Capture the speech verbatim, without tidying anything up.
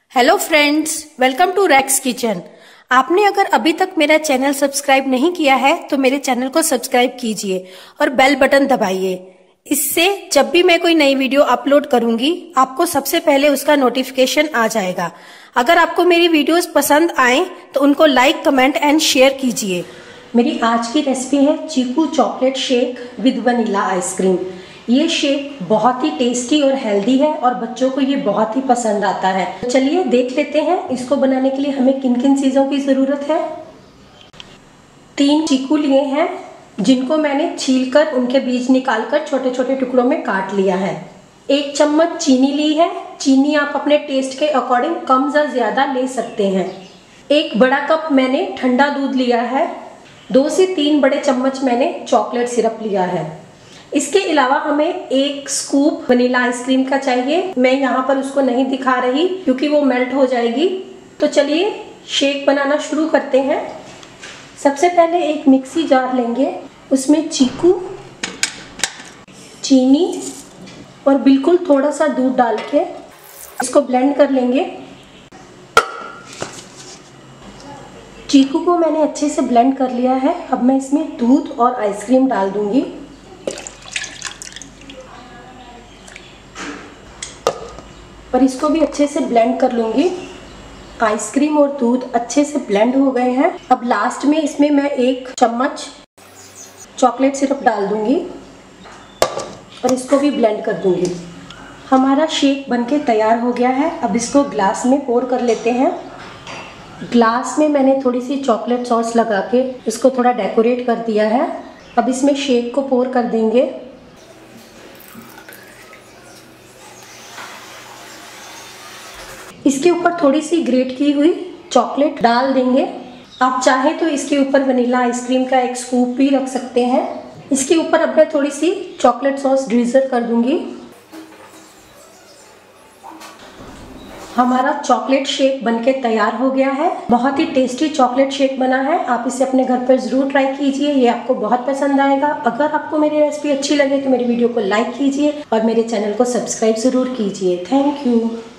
Hello friends, welcome to रैक्स kitchen. आपने अगर अभी तक मेरा चैनल सब्सक्राइब नहीं किया है तो मेरे चैनल को सब्सक्राइब कीजिए और बेल बटन दबाइए। इससे जब भी मैं कोई नई वीडियो अपलोड करूंगी आपको सबसे पहले उसका नोटिफिकेशन आ जाएगा। अगर आपको मेरी वीडियोस पसंद आए तो उनको लाइक, कमेंट एंड शेयर कीजिए। मेरी आज की रेसिपी है chikoo chocolate shake with vanilla ice cream. ये शेक बहुत ही टेस्टी और हेल्दी है और बच्चों को ये बहुत ही पसंद आता है। तो चलिए देख लेते हैं इसको बनाने के लिए हमें किन किन चीज़ों की ज़रूरत है। तीन चीकू लिए हैं जिनको मैंने छीलकर उनके बीज निकालकर छोटे छोटे टुकड़ों में काट लिया है। एक चम्मच चीनी ली है। चीनी आप अपने टेस्ट के अकॉर्डिंग कम या ज़्यादा ले सकते हैं। एक बड़ा कप मैंने ठंडा दूध लिया है। दो से तीन बड़े चम्मच मैंने चॉकलेट सिरप लिया है। इसके अलावा हमें एक स्कूप वनीला आइसक्रीम का चाहिए। मैं यहाँ पर उसको नहीं दिखा रही क्योंकि वो मेल्ट हो जाएगी। तो चलिए शेक बनाना शुरू करते हैं। सबसे पहले एक मिक्सी जार लेंगे, उसमें चीकू, चीनी और बिल्कुल थोड़ा सा दूध डाल के इसको ब्लेंड कर लेंगे। चीकू को मैंने अच्छे से ब्लेंड कर लिया है। अब मैं इसमें दूध और आइसक्रीम डाल दूंगी। और इसको भी अच्छे से ब्लेंड कर लूँगी। आइसक्रीम और दूध अच्छे से ब्लेंड हो गए हैं। अब लास्ट में इसमें मैं एक चम्मच चॉकलेट सिरप डाल दूँगी और इसको भी ब्लेंड कर दूँगी। हमारा शेक बनके तैयार हो गया है। अब इसको ग्लास में पोर कर लेते हैं। ग्लास में मैंने थोड़ी सी चॉकलेट सॉस लगा के इसको थोड़ा डेकोरेट कर दिया है। अब इसमें शेक को पोर कर देंगे। इसके ऊपर थोड़ी सी ग्रेट की हुई चॉकलेट डाल देंगे। आप चाहें तो इसके ऊपर वनीला आइसक्रीम का एक स्कूप भी रख सकते हैं। इसके ऊपर अब मैं थोड़ी सी चॉकलेट सॉस ड्रिजल कर दूंगी। हमारा चॉकलेट शेक बनके तैयार हो गया है। बहुत ही टेस्टी चॉकलेट शेक बना है। आप इसे अपने घर पर ज़रूर ट्राई कीजिए, ये आपको बहुत पसंद आएगा। अगर आपको मेरी रेसिपी अच्छी लगे तो मेरी वीडियो को लाइक कीजिए और मेरे चैनल को सब्सक्राइब ज़रूर कीजिए। Thank you.